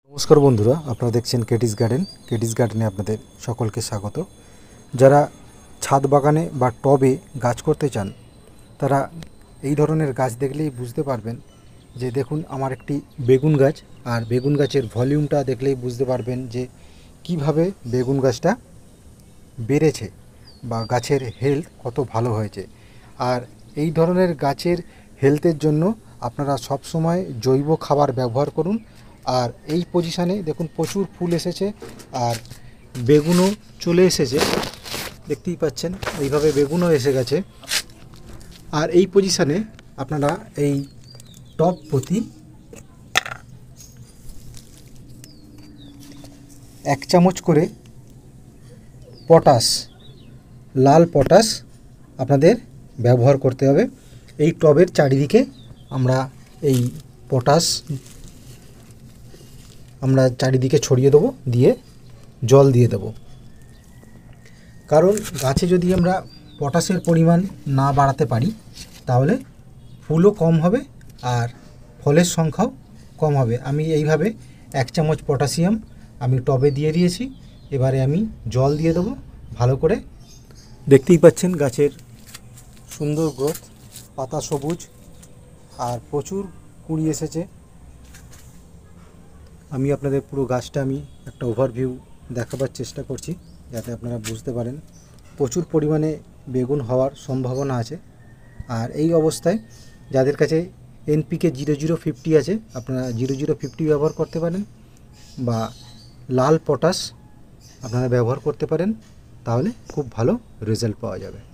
নমস্কার বন্ধুরা, আপনারা দেখছেন কেটিস গার্ডেন। কেটিস গার্ডেনে আপনাদের সকলকে স্বাগত। যারা ছাদ বাগানে বা টবে গাছ করতে চান তারা এই ধরনের গাছ দেখলেই বুঝতে পারবেন যে দেখুন আমার একটি বেগুন গাছ, আর বেগুন গাছের ভলিউমটা দেখলেই বুঝতে পারবেন যে কিভাবে বেগুন গাছটা বেড়েছে বা গাছের হেলথ কত ভালো হয়েছে। আর এই ধরনের গাছের হেলথের জন্য আপনারা সব সময় জৈব খাবার ব্যবহার করুন। আর এই পজিশানে দেখুন প্রচুর ফুল এসেছে আর বেগুনও চলে এসেছে, দেখতেই পাচ্ছেন এইভাবে বেগুনও এসে গেছে। আর এই পজিশানে আপনারা এই টব প্রতি 1 চামচ করে পটাশ, লাল পটাশ আপনাদের ব্যবহার করতে হবে। এই টবের চারিদিকে আমরা এই পটাশ চারিদিকে ছড়িয়ে দেবো, দিয়ে জল দিয়ে দেবো। কারণ গাছে যদি আমরা পটাশের পরিমাণ না বাড়াতে পারি তাহলে ফুলও কম হবে আর ফলের সংখ্যাও কম হবে। আমি এইভাবে 1 চামচ পটাশিয়াম আমি টবে দিয়ে দিয়েছি। এবারে আমি জল দিয়ে দেবো ভালো করে। দেখতেই পাচ্ছেন গাছের সুন্দর গ্রোথ, পাতা সবুজ আর প্রচুর কুঁড়ি এসেছে। আমি আপনাদের পুরো গাছটা আমি একটা ওভারভিউ দেখাবার চেষ্টা করছি যাতে আপনারা বুঝতে পারেন। প্রচুর পরিমাণে বেগুন হওয়ার সম্ভাবনা আছে। আর এই অবস্থায় যাদের কাছে NPK 0050 আছে আপনারা 0050 ব্যবহার করতে পারেন বা লাল পটাশ আপনারা ব্যবহার করতে পারেন, তাহলে খুব ভালো রেজাল্ট পাওয়া যাবে।